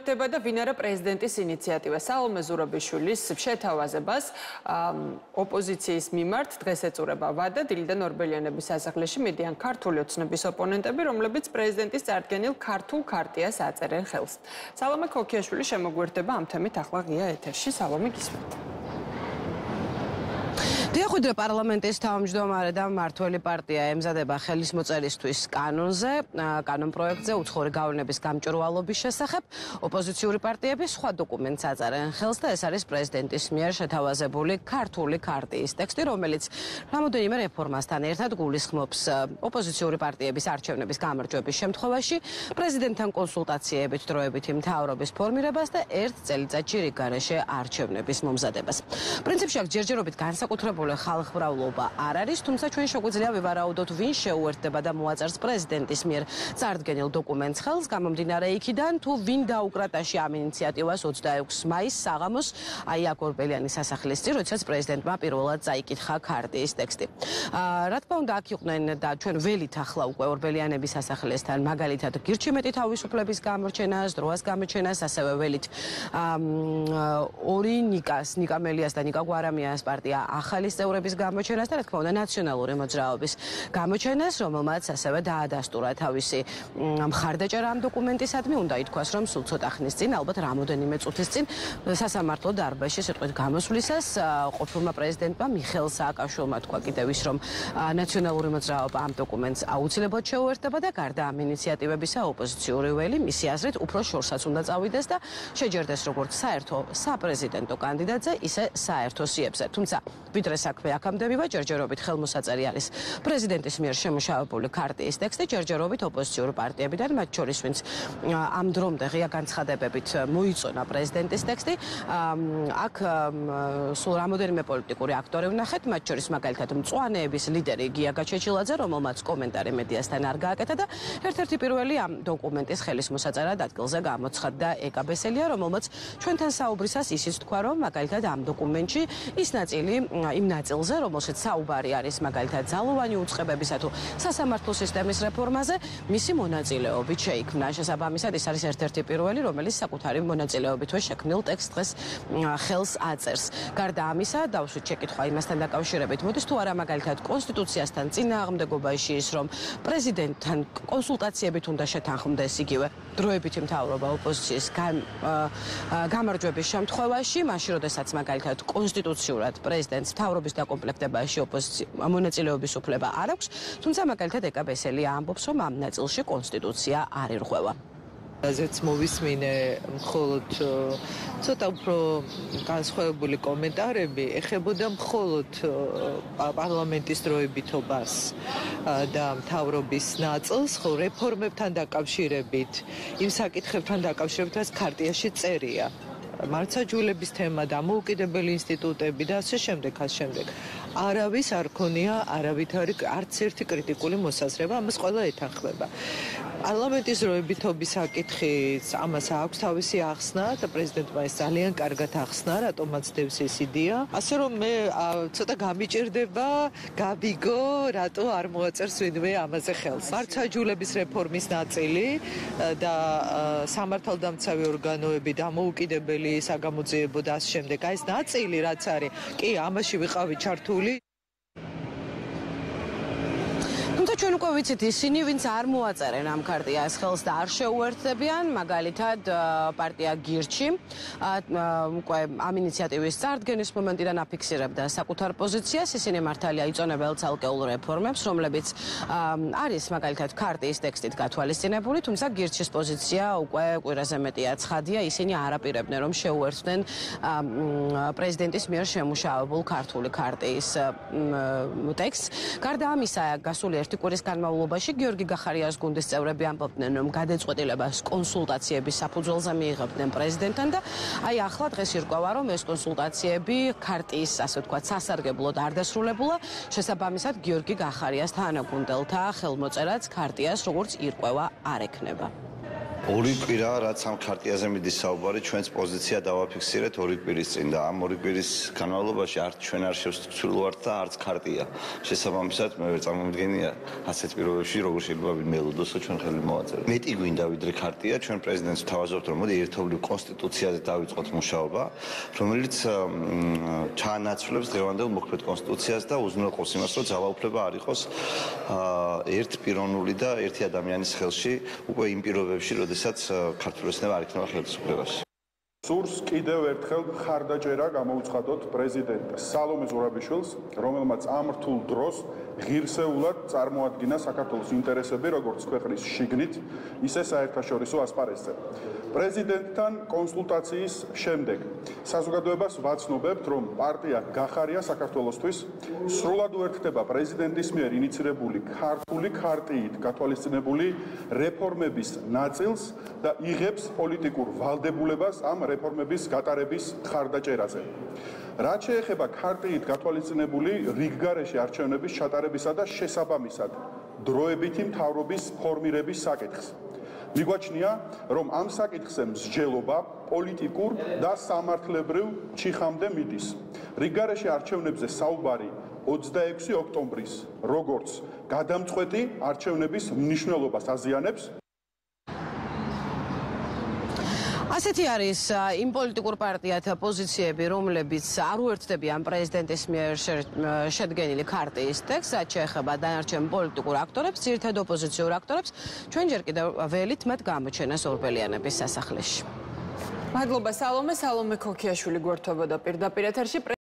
უერთდება და ვინ არა პრეზიდენტის ინიციატივა. სალომე ზურაბიშვილის შეთავაზებას ოპოზიციის მიმართ დღეს ეწურება ვადა დილიდან ორბელიანების სასახლეში მიდიან ქართული ოცნების ოპონენტები, რომლებიც პრეზიდენტის წარდგენილ ქართულ ქარტიას აწერენ ხელს. სალომე ქოქიაშვილი შემოგვერთდება ამ თემით ახლა ღია ეთერში. სალომე, გისმენთ. დიახუდრე პარლამენტის თავმჯდომარე და მმართველი პარტია ემზადება ხელისმოწერისთვის კანონზე, კანონ პროექტზე უცხოური გავლენების გამჭვირვალობის შესახებ. ოპოზიციური პარტიები სხვა დოკუმენტს აწერენ ხელს და ეს არის პრეზიდენტის მიერ შეთავაზებული ქართული ქარტიის ტექსტი, რომელიც რამოდენიმე რეფორმასთან ერთად გულისხმობს ოპოზიციური პარტიების არჩევნების გამარჯვების შემთხვევაში პრეზიდენტთან კონსულტაციებით დროებითი მთავრობის ფორმირებას და ერთ წელიწადში რიგ გარეშე არჩევნების მომზადებას. პრინციპში აქ ჯერჯერობით განსაკუთრებული ხალხმრავლობა არ არის, თუმცა ჩვენ შეგვიძლია ვივარაუდოთ, ვინ შეუერთდება და მოაწერს პრეზიდენტის მიერ წარდგენილ დოკუმენტს ხელს, გამომდინარე იქიდან, თუ ვინ დაუკრატაში ამ ინიციატივას 26 მაისს საღამოს, აი აქ ორბელიანის სასახლის წინ, როდესაც პრეზიდენტმა პირველად წაიკითხა ქარტიის ტექსტი. რა თქმა უნდა, აქ იყვნენ და ჩვენ ველით ახლა უკვე ორბელიანების სასახლესთან, მაგალითად გირჩიმეტი თავისუფლების გამორჩენას, დროას გამორჩენას, ასევე ველით ორი ნიკა მელიას და ნიკა გვარამიანის პარტია ახალი წევრების გამოჩენას და რა თქმა უნდა ნაციონალური მოძრაობის გამოჩენას, რომელმაც ასევე დაადასტურა თავისი მხარდაჭერა ამ დოკუმენტისადმი. უნდა ითქვას, რომ სულ ცოტა ხნის წინ, ალბათ რამოდენიმე წუთის წინ, სასამართლო დარბაზში სიტყვით გამოსვლისას ყოფილმა პრეზიდენტმა მიხეილ სააკაშვილმა თქვა კიდევ ის, რომ ნაციონალური მოძრაობა ამ დოკუმენტს აუცილებლად შეუერთდება და გარდა ამ ინიციატივებისა ოპოზიციური ველი მისი აზრით უფრო შორსაც უნდა წავიდეს და შეჯერდეს როგორც საერთო საპრეზიდენტო კანდიდატზე, ისე საერთო სიებზე. თუმცა ვიდრე საქმე აქამდე მივა, ჯერჯერობით ხელმოსაწერი არის პრეზიდენტის მიერ შემუშავებული ქარტიის ტექსტი, ჯერჯერობით ოპოზიციური პარტიებიდან, მათ შორის ვინც ამ დრომდე ღია განცხადებებით მოიწონა პრეზიდენტის ტექსტი, აქ სულ რამოდენიმე პოლიტიკური აქტორი ვნახეთ, მათ შორის მაგალითად მწვანეების ლიდერი გია გაჩეჩილაძე, რომელმაც კომენტარი მედიასთან არ გააკეთა და ერთ-ერთი პირველი ამ დოკუმენტის ხელისმოსაწერად ადგილზე გამოცხადდა ეკა ბესელია, რომელმაც ჩვენთან საუბრისას ისიც თქვა, რომ მაგალითად ამ დოკუმენტში ის ნაწილი იმ ნაწილზე, რომელშიც საუბარი არის მაგალითად ძალოვანი უწყებებისა თუ სასამართლო სისტემის რეფორმაზე, მისი მონაწილეობით შეიქმნა. შესაბამისად, ის არის ერთ-ერთი პირველი, რომელიც საკუთარი მონაწილეობითვე შექმნილ ტექსტს დღეს ხელს აწერს. გარდა ამისა, დავსვით შეკითხვა იმასთან დაკავშირებით, მოდის თუ არა მაგალითად კონსტიტუციასთან წინააღმდეგობაში ის, რომ პრეზიდენტთან კონსულტაციებით უნდა შეთანხმდეს იგივე დროებითი მთავრობა ოპოზიციის გამარჯვების შემთხვევაში, მაშინ როდესაც მაგალითად კონსტიტუციურად პრეზიდენტს მთავრობის დაკომპლექტებაში მონაწილეობის უფლება არ აქვს, თუმცა მაგალითად ეკა ბესელია ამბობს, რომ ამ ნაწილში კონსტიტუცია არ ირღვევა. აზეც მოვისმინე მხოლოდ ცოტა უფრო განსხვავებული კომენტარები ეხებოდა მხოლოდ პარლამენტის დროებითობას და მთავრობის ნაწილს, ხო რეფორმებთან დაკავშირებით, იმ საკითხებთან დაკავშირებით, რაც ქარტიაში წერია. მარცაჯულების თემა, დამოუკიდებელი ინსტიტუტები და ასე შემდეგ. არავის არ ქონია არავითარი არც ერთი კრიტიკული მოსაზრება, ამას ყველა ეთანხმება. პარლამენტის დროებითობის საკითხიც ამას აქვს თავისი ახსნა და პრეზიდენტმა ეს ძალიან კარგად ახსნა, რატომაც დევს ეს იდეა. ასე რომ მე ცოტა გამიჭირდება, გაბიგო, რატო არ მოაწერს ვინმე ამაზე ხელს. მარცაჯულების რეფორმის ნაწილი და სამართალდამცავი ორგანოები, დამოუკიდებელი საგამოძიებო და ასე შემდეგ. აი ეს ნაწილი რაც არის, კი ამაში ვიყავი ჩართული. ჩვენ უკვე ვიცით ისინი, ვინც არ მოაწერენ ამ ქარტიას ხელს და არ შეუერთდებიან, მაგალითად პარტია გირჩი, უკვე ამ ინიციატივის წარდგენის მომენტიდან აფიქსირებდა საკუთარ პოზიციას, ისინი მართალია იწონებენ ცალკეულ რეფორმებს, რომლებიც არის მაგალითად ქარტიის ტექსტით გათვალისწინებული, თუმცა გირჩის პოზიცია უკვე კვირაზე მეტია ცხადია, ისინი არ აპირებდნენ, რომ შეუერთდნენ პრეზიდენტის მიერ შემუშავებულ ქართული ქარტიის ტექსტს. გარდა ამისა, გასული ერთი კვირის განმავლობაში გიორგი გახარიას გუნდის წევრები ამბობდნენ, რომ გადაწყვეტილებას კონსულტაციების საფუძველზე მიიღებდნენ პრეზიდენტთან და აი ახლა დღეს ირკვევა, რომ ეს კონსულტაციები ქარტიის, ასე ვთქვათ, სასარგებლოდ არ დასრულებულა. შესაბამისად, გიორგი გახარიას თანაგუნდელთა ხელმოწერაც ქარტიას, როგორც ირკვევა, არ ექნება. ორი კვირა რაც ამ ქარტიაზე მიდის საუბარი ჩვენს პოზიცია დავაფიქსირეთ ორი კვირის წინ და ამ ორი კვირის განმავლობაში არც ჩვენ არ შევცვლივართ და არც ქარტია შესაბამისად მე ვერ წარმოვიდგენია ასეთ პირობებში როგორ შეიძლება ვინმე ელოდოს და ჩვენ ხელი მოვაწეროთ მეტი გვინდა ვიდრე ქარტია ჩვენ პრეზიდენტს ვთავაზობთ რომ მოდი ერთობლივ კონსტიტუციაზე დავიწყოთ მუშაობა რომელიც ჩაანაცვლებს დღევანდელ მოქმედ კონსტიტუციას და უზრუნველყოფს იმას რომ ძალაუფლება არ იყოს ერთპიროვნული და ერთი ადამიანის ხელში უკვე იმ პირობებში როდესაც ქართული ოცნება არ იქნება ხელისუფლებაში. სურს კიდევ ერთხელ მხარდაჭერა გამოუცხადოთ პრეზიდენტ სალომე ზურაბიშვილს, რომელმაც ამ რთულ დროს ღირსეულად წარმოადგინა საქართველოს ინტერესები როგორც ქვეყნის შიგნით, ისე საერთაშორისო ასპარეზზე. პრეზიდენტთან კონსულტაციის შემდეგ საზოგადოებას ვაცნობებთ, რომ პარტია გახარია საქართველოსთვის სრულად უერთდება პრეზიდენტის მიერ ინიცირებული ქართული ქარტიით გათვალისწინებული რეფორმების ნაწილს და იღებს პოლიტიკურ ვალდებულებას ამ რეფორმების გატარების მხარდაჭერაზე. რაც შეეხება ქარტიით გათვალისწინებული რიგგარეშე არჩევნების ჩატარებისა და შესაბამისად დროებითი მთავრობის ფორმირების საკითხს. მიგვაჩნია, რომ ამ საკითხზე მსჯელობა პოლიტიკურ და სამართლებრივ ჩიხამდე მიდის. რიგგარეშე არჩევნებზე საუბარი 26 ოქტომბრის, როგორც გადამწყვეტი არჩევნების მნიშვნელობას აზიანებს. ასეთი არის იმ პოლიტიკურ პარტიათა პოზიციები, რომლებიც არ უერთდებიან პრეზიდენტის მიერ შედგენილი ქარტიის ტექსტს, რაც შეეხება დანარჩენ პოლიტიკურ აქტორებს, ძირითად ოპოზიციურ აქტორებს, ჩვენ ჯერ კიდევ ველით მათ გამოჩენას ორბელიანების სასახლეში. მადლობა სალომე ქოქიაშვილი გვერდებოდა პირდაპირ ეთერში.